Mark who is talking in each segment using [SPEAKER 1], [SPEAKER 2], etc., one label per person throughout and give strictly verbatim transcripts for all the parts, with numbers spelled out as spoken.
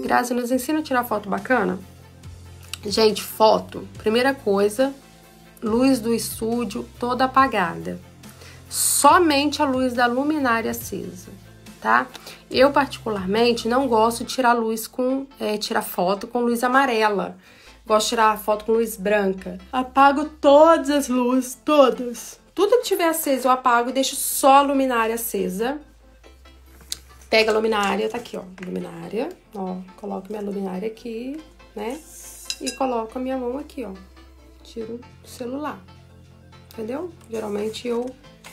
[SPEAKER 1] Grazi, nos ensina a tirar foto bacana? Gente, foto, primeira coisa, luz do estúdio toda apagada. Somente a luz da luminária acesa, tá? Eu, particularmente, não gosto de tirar luz com, é, tirar foto com luz amarela. Gosto de tirar foto com luz branca. Apago todas as luzes, todas. Tudo que tiver aceso eu apago e deixo só a luminária acesa. Pega a luminária, tá aqui, ó, luminária, ó, coloco minha luminária aqui, né, e coloco a minha mão aqui, ó, tiro o celular, entendeu? Geralmente eu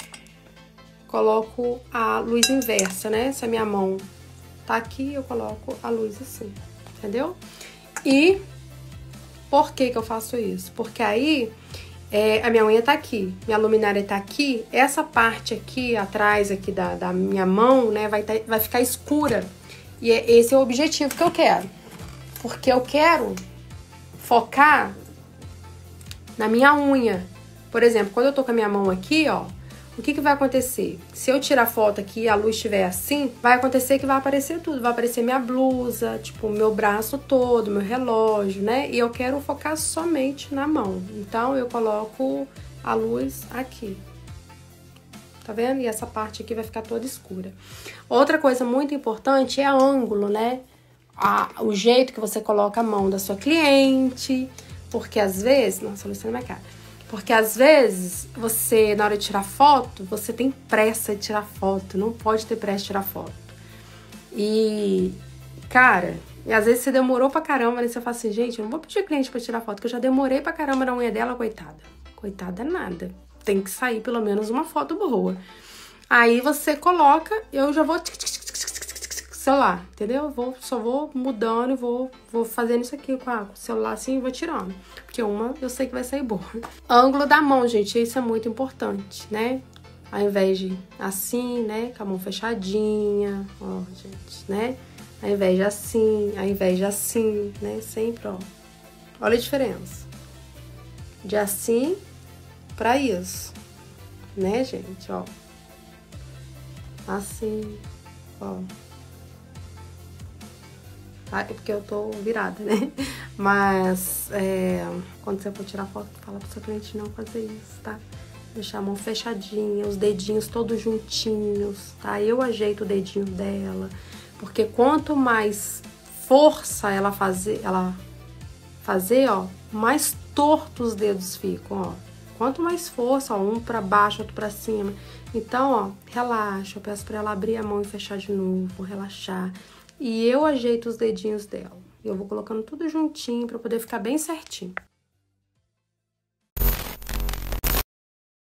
[SPEAKER 1] coloco a luz inversa, né, se a minha mão tá aqui, eu coloco a luz assim, entendeu? E por que que eu faço isso? Porque aí... É, a minha unha tá aqui, minha luminária tá aqui, essa parte aqui, atrás aqui da, da minha mão, né, vai, tá, vai ficar escura. E é, esse é o objetivo que eu quero. Porque eu quero focar na minha unha. Por exemplo, quando eu tô com a minha mão aqui, ó, o que que vai acontecer? Se eu tirar foto aqui e a luz estiver assim, vai acontecer que vai aparecer tudo. Vai aparecer minha blusa, tipo, meu braço todo, meu relógio, né? E eu quero focar somente na mão. Então, eu coloco a luz aqui. Tá vendo? E essa parte aqui vai ficar toda escura. Outra coisa muito importante é ângulo, né? A, o jeito que você coloca a mão da sua cliente. Porque às vezes... Nossa, a luz tá na minha cara. Porque às vezes, você, na hora de tirar foto, você tem pressa de tirar foto. Não pode ter pressa de tirar foto. E, cara, e às vezes você demorou pra caramba, né? Você fala assim, gente, eu não vou pedir cliente pra tirar foto, porque eu já demorei pra caramba na unha dela, coitada. Coitada nada. Tem que sair pelo menos uma foto boa. Aí você coloca, eu já vou... celular, entendeu? Eu vou, só vou mudando e vou, vou fazendo isso aqui com, a, com o celular assim e vou tirando. Porque uma eu sei que vai sair boa. Ângulo da mão, gente, isso é muito importante, né? Ao invés de assim, né? Com a mão fechadinha, ó, gente, né? Ao invés de assim, ao invés de assim, né? Sempre, ó. Olha a diferença. De assim pra isso, né, gente? Ó. Assim, ó. Tá? É porque eu tô virada, né? Mas, é, quando você for tirar foto, fala pro seu cliente não fazer isso, tá? Deixar a mão fechadinha, os dedinhos todos juntinhos, tá? Eu ajeito o dedinho dela, porque quanto mais força ela fazer, ela fazer, ó, mais tortos os dedos ficam, ó. Quanto mais força, ó, um pra baixo, outro pra cima. Então, ó, relaxa, eu peço pra ela abrir a mão e fechar de novo, relaxar. E eu ajeito os dedinhos dela. Eu vou colocando tudo juntinho pra poder ficar bem certinho.